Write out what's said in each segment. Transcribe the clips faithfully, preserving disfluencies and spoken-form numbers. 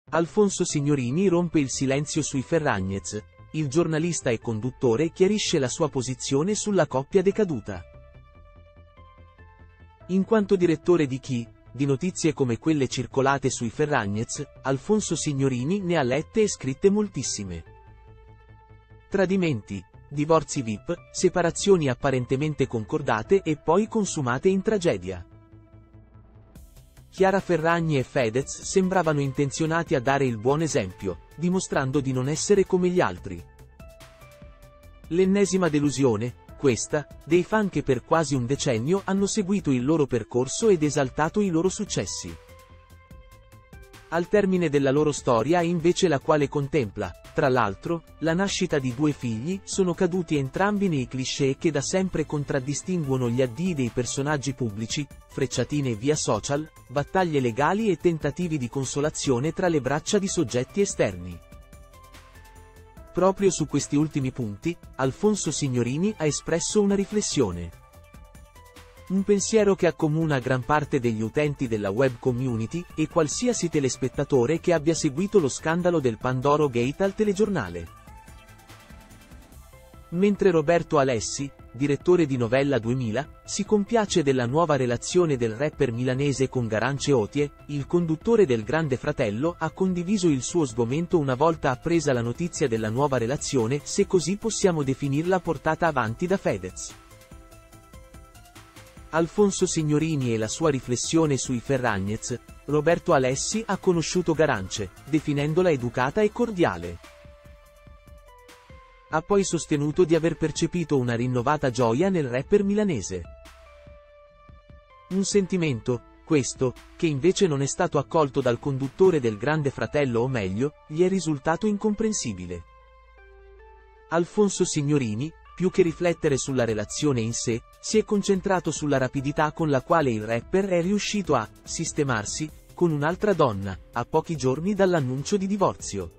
Alfonso Signorini rompe il silenzio sui Ferragnez. Il giornalista e conduttore chiarisce la sua posizione sulla coppia decaduta. In quanto direttore di Chi, di notizie come quelle circolate sui Ferragnez, Alfonso Signorini ne ha lette e scritte moltissime. Tradimenti, divorzi V I P, separazioni apparentemente concordate e poi consumate in tragedia. Chiara Ferragni e Fedez sembravano intenzionati a dare il buon esempio, dimostrando di non essere come gli altri. L'ennesima delusione, questa, dei fan che per quasi un decennio hanno seguito il loro percorso ed esaltato i loro successi. Al termine della loro storia invece, la quale contempla, tra l'altro, la nascita di due figli, sono caduti entrambi nei cliché che da sempre contraddistinguono gli addii dei personaggi pubblici: frecciatine via social, battaglie legali e tentativi di consolazione tra le braccia di soggetti esterni. Proprio su questi ultimi punti, Alfonso Signorini ha espresso una riflessione. Un pensiero che accomuna gran parte degli utenti della web community, e qualsiasi telespettatore che abbia seguito lo scandalo del Pandoro Gate al telegiornale. Mentre Roberto Alessi, direttore di Novella duemila, si compiace della nuova relazione del rapper milanese con Garance Otie, il conduttore del Grande Fratello ha condiviso il suo sgomento una volta appresa la notizia della nuova relazione, se così possiamo definirla, portata avanti da Fedez. Alfonso Signorini e la sua riflessione sui Ferragnez. Roberto Alessi ha conosciuto Garance, definendola educata e cordiale. Ha poi sostenuto di aver percepito una rinnovata gioia nel rapper milanese. Un sentimento, questo, che invece non è stato accolto dal conduttore del Grande Fratello, o meglio, gli è risultato incomprensibile. Alfonso Signorini, più che riflettere sulla relazione in sé, si è concentrato sulla rapidità con la quale il rapper è riuscito a sistemarsi con un'altra donna, a pochi giorni dall'annuncio di divorzio.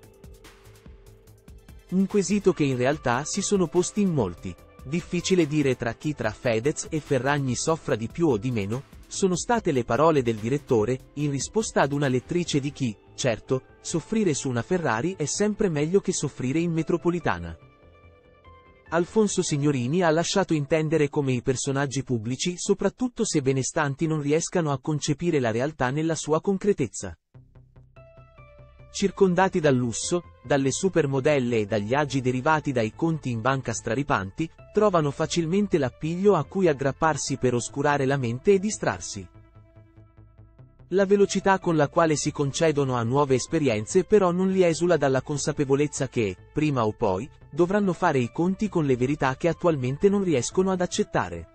Un quesito che in realtà si sono posti in molti. Difficile dire tra chi tra Fedez e Ferragni soffra di più o di meno, sono state le parole del direttore, in risposta ad una lettrice di Chi: certo, soffrire su una Ferrari è sempre meglio che soffrire in metropolitana. Alfonso Signorini ha lasciato intendere come i personaggi pubblici, soprattutto se benestanti, non riescano a concepire la realtà nella sua concretezza. Circondati dal lusso, dalle supermodelle e dagli agi derivati dai conti in banca straripanti, trovano facilmente l'appiglio a cui aggrapparsi per oscurare la mente e distrarsi. La velocità con la quale si concedono a nuove esperienze però non li esula dalla consapevolezza che, prima o poi, dovranno fare i conti con le verità che attualmente non riescono ad accettare.